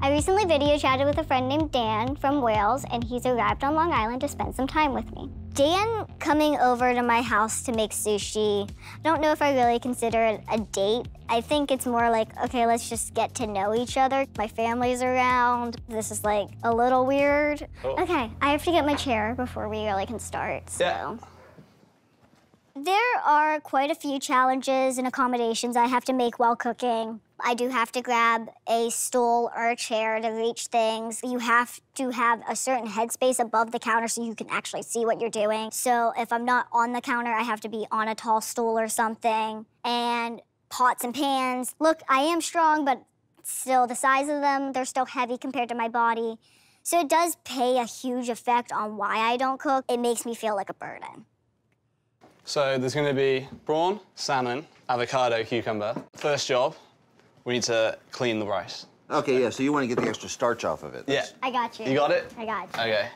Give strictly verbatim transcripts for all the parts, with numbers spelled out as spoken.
I recently video chatted with a friend named Dan from Wales, and he's arrived on Long Island to spend some time with me. Dan coming over to my house to make sushi, I don't know if I really consider it a date. I think it's more like, okay, let's just get to know each other. My family's around. This is like a little weird. Oh. Okay, I have to get my chair before we really can start, so. Yeah. There are quite a few challenges and accommodations I have to make while cooking. I do have to grab a stool or a chair to reach things. You have to have a certain headspace above the counter so you can actually see what you're doing. So if I'm not on the counter, I have to be on a tall stool or something. And pots and pans. Look, I am strong, but still the size of them, they're still heavy compared to my body. So it does pay a huge effect on why I don't cook. It makes me feel like a burden. So there's going to be prawn, salmon, avocado, cucumber. First job, we need to clean the rice. Okay, yeah, so you want to get the extra starch off of it. Yeah. I got you. You got it? I got you. Okay.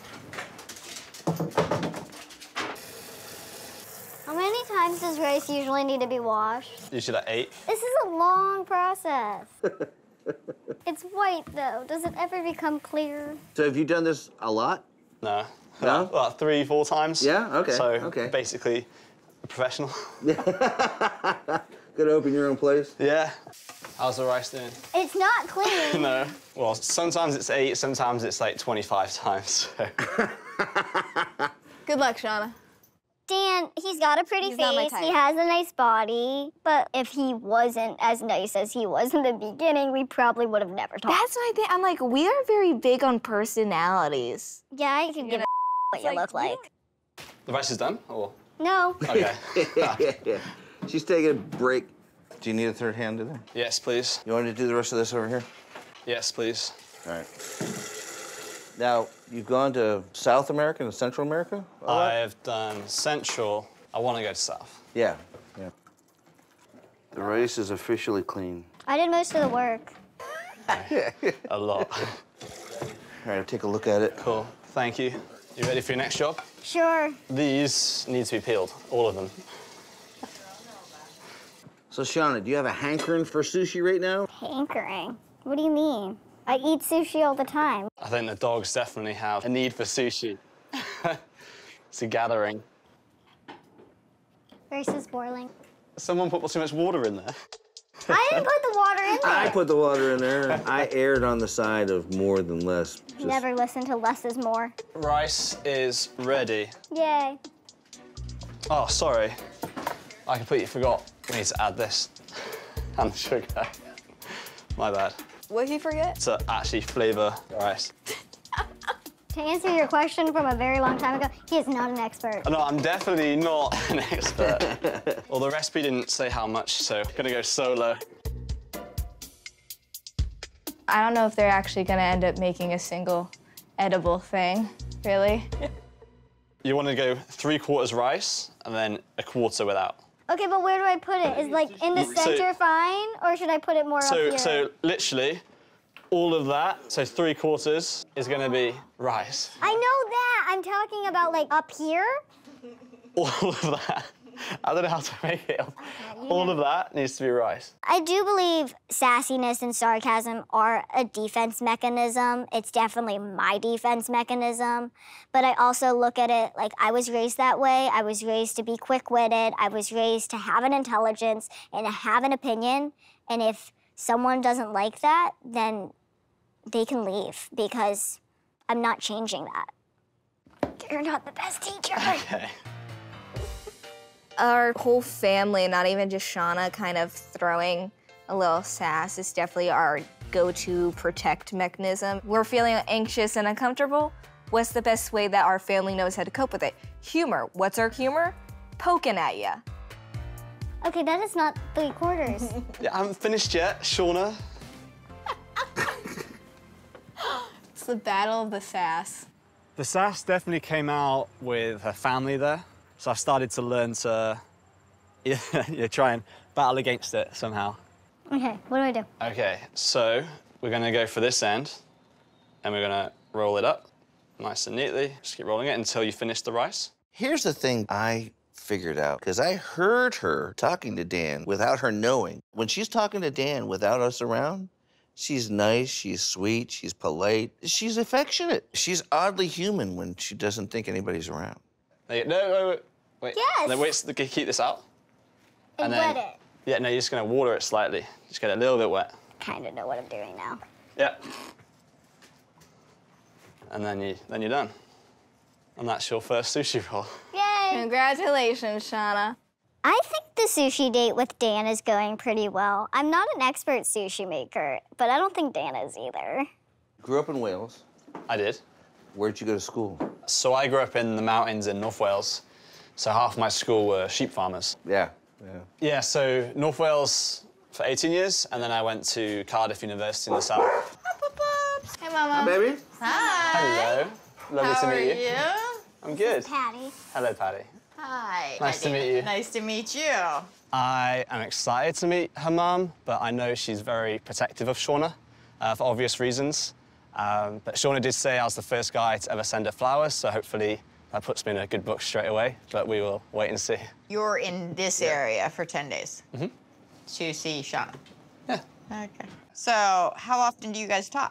How many times does rice usually need to be washed? Usually like eight. This is a long process. It's white, though. Does it ever become clear? So have you done this a lot? No. No? About three, four times. Yeah, okay, So okay. basically a professional. Good to open your own place? Yeah. How's the rice doing? It's not clean. No. Well, sometimes it's eight, sometimes it's like twenty-five times. So. Good luck, Shauna. Dan, he's got a pretty He's not my face, type. he has a nice body, but if he wasn't as nice as he was in the beginning, we probably would have never talked. That's my thing. I'm like, we are very big on personalities. Yeah, I could give a what you like, look like. The rice is done, or? No. Okay. yeah, yeah, yeah. She's taking a break. Do you need a third hand in there? Yes, please. You want me to do the rest of this over here? Yes, please. All right. Now, you've gone to South America and Central America? all that? I've done Central. I want to go to South. Yeah, yeah. The rice is officially clean. I did most of the work. A lot. All right, I'll take a look at it. Cool. Thank you. You ready for your next job? Sure. These need to be peeled, all of them. So, Shauna, do you have a hankering for sushi right now? Hankering? What do you mean? I eat sushi all the time. I think the dogs definitely have a need for sushi. It's a gathering. Rice is boiling. Someone put too much water in there. I didn't put the water in there. I put the water in there. I erred on the side of more than less. Just... Never listen to less is more. Rice is ready. Yay. Oh, sorry. I completely forgot. We need to add this and the sugar. My bad. What did you forget? To actually flavor the rice. To answer your question from a very long time ago, he is not an expert. No, I'm definitely not an expert. Well, the recipe didn't say how much, so I'm gonna go solo. I don't know if they're actually gonna end up making a single edible thing, really. You want to go three quarters rice and then a quarter without. Okay, but where do I put it? Is like in the center So- fine, or should I put it more So, up here? so literally, all of that, so three quarters, is gonna be rice. I know that. I'm talking about like up here. All of that. I don't know how to make it. All of that needs to be rice. I do believe sassiness and sarcasm are a defense mechanism. It's definitely my defense mechanism. But I also look at it like I was raised that way. I was raised to be quick-witted. I was raised to have an intelligence and to have an opinion. And if someone doesn't like that, then they can leave because I'm not changing that. You're not the best teacher. Okay. Our whole family, not even just Shauna, kind of throwing a little sass is definitely our go-to protect mechanism. We're feeling anxious and uncomfortable. What's the best way that our family knows how to cope with it? Humor. What's our humor? Poking at you. Okay, that is not three quarters. Yeah, I haven't finished yet, Shauna. It's the battle of the sass. The sass definitely came out with her family there. So I've started to learn to yeah, yeah, try and battle against it somehow. Okay, what do I do? Okay, so we're gonna go for this end and we're gonna roll it up nice and neatly. Just keep rolling it until you finish the rice. Here's the thing I figured out, because I heard her talking to Dan without her knowing. When she's talking to Dan without us around, She's nice, she's sweet, she's polite, she's affectionate. She's oddly human when she doesn't think anybody's around. No, no, wait, wait. Yes. No, wait, keep this out. And, then, wet it. Yeah, no, you're just gonna water it slightly. Just get it a little bit wet. Kind of know what I'm doing now. Yeah. And then you, then you're done. And that's your first sushi roll. Yay! Congratulations, Shauna. I think the sushi date with Dan is going pretty well. I'm not an expert sushi maker, but I don't think Dan is either. Grew up in Wales. I did. Where'd you go to school? So I grew up in the mountains in North Wales. So half my school were sheep farmers. Yeah, yeah. Yeah, so North Wales for eighteen years, and then I went to Cardiff University in the south. Hey, Mama. Hi, baby. Hi. Hello. Lovely How to are meet you. you? I'm good. Patty. Hello, Patty. Hi. Nice to meet you. Nice to meet you. I am excited to meet her mum, but I know she's very protective of Shauna uh, for obvious reasons. Um, but Shauna did say I was the first guy to ever send her flowers, so hopefully that puts me in a good book straight away, but we will wait and see. You're in this area for ten days Mm-hmm. to see Shauna. Yeah. Okay. So how often do you guys talk?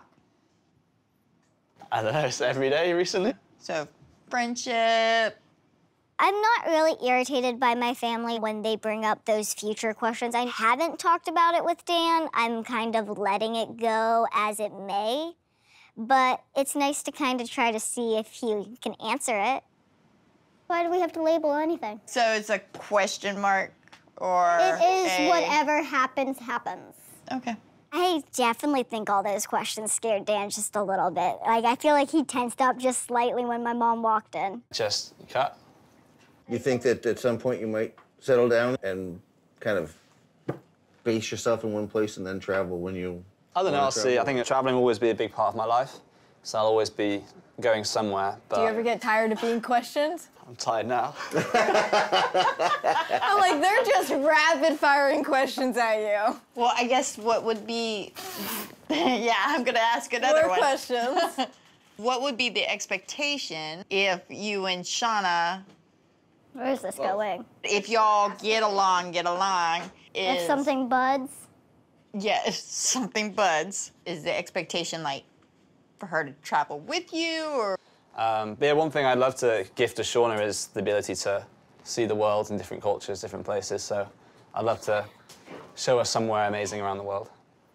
I don't know, it's every day recently. So friendship. I'm not really irritated by my family when they bring up those future questions. I haven't talked about it with Dan. I'm kind of letting it go as it may. But it's nice to kind of try to see if he can answer it. Why do we have to label anything? So it's a question mark or It is a- whatever happens, happens. Okay. I definitely think all those questions scared Dan just a little bit. Like, I feel like he tensed up just slightly when my mom walked in. Just cut. You think that at some point you might settle down and kind of base yourself in one place and then travel when you... I don't know, wanna I'll see. I travel? think traveling will always be a big part of my life, so I'll always be going somewhere, but Do you ever get tired of being questioned? I'm tired now. I'm like, they're just rapid firing questions at you. Well, I guess what would be, yeah, I'm gonna ask another More one. questions. What would be the expectation if you and Shauna, Where is this going? if y'all get along, get along, is... If something buds, Yeah, if something buds, is the expectation like for her to travel with you or? Um, but yeah, one thing I'd love to gift to Shauna is the ability to see the world in different cultures, different places. So I'd love to show her somewhere amazing around the world.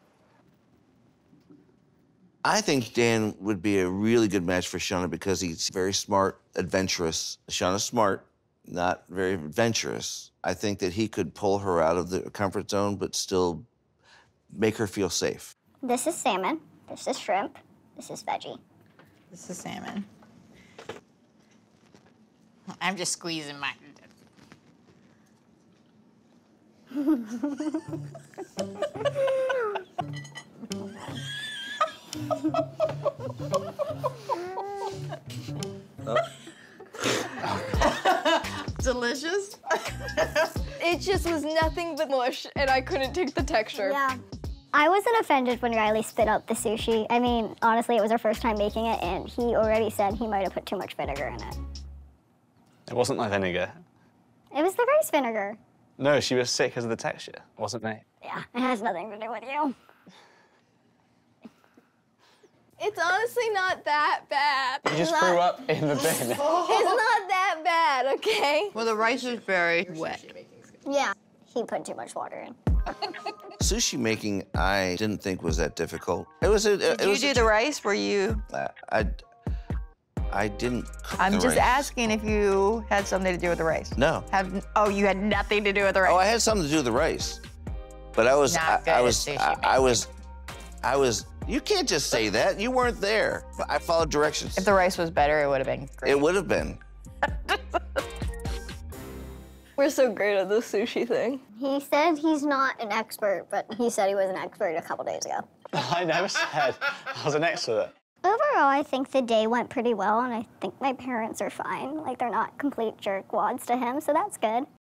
I think Dan would be a really good match for Shauna because he's very smart, adventurous. Shauna's smart, not very adventurous. I think that he could pull her out of the comfort zone, but still make her feel safe. this is salmon, this is shrimp, this is veggie. This is salmon. I'm just squeezing my. Delicious. It just was nothing but mush, and I couldn't take the texture. Yeah. I wasn't offended when Riley spit up the sushi. I mean, honestly, it was our first time making it, and he already said he might have put too much vinegar in it. It wasn't my vinegar. It was the rice vinegar. No, she was sick because of the texture. It wasn't me. Yeah, it has nothing to do with you. It's honestly not that bad. You just It's threw not- up in the bin. It's not that bad, okay? Well, the rice is very wet. Yeah, he put too much water in. Sushi making, I didn't think was that difficult. It was a. Did it you was do a, the rice? Were you? I, I, I didn't cook I'm the just rice. asking if you had something to do with the rice. No. Have oh, you had nothing to do with the rice. Oh, I had something to do with the rice, but I was, Not I, good I at was, sushi I, I making. was, I was. You can't just say that. You weren't there. I followed directions. If the rice was better, it would have been great. It would have been. We're so great at this sushi thing. He said he's not an expert, but he said he was an expert a couple days ago. I never said I was an expert. Overall, I think the day went pretty well, and I think my parents are fine. Like, they're not complete jerkwads to him, so that's good.